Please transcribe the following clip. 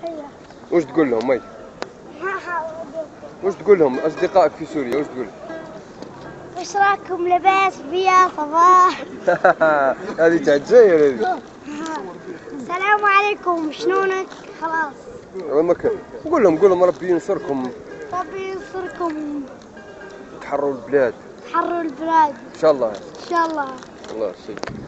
ايوه. واش تقول لهم مي؟ واش تقول لهم اصدقائك في سوريا؟ واش تقول؟ واش راكم لاباس بيا صباح؟ هذه تاع الجزائر هذه. السلام عليكم شلونك؟ خلاص. ما كان قول لهم ربي ينصركم. ربي ينصركم. تحرروا البلاد. تحرروا البلاد. ان شاء الله. ان شاء الله. الله يسلمك.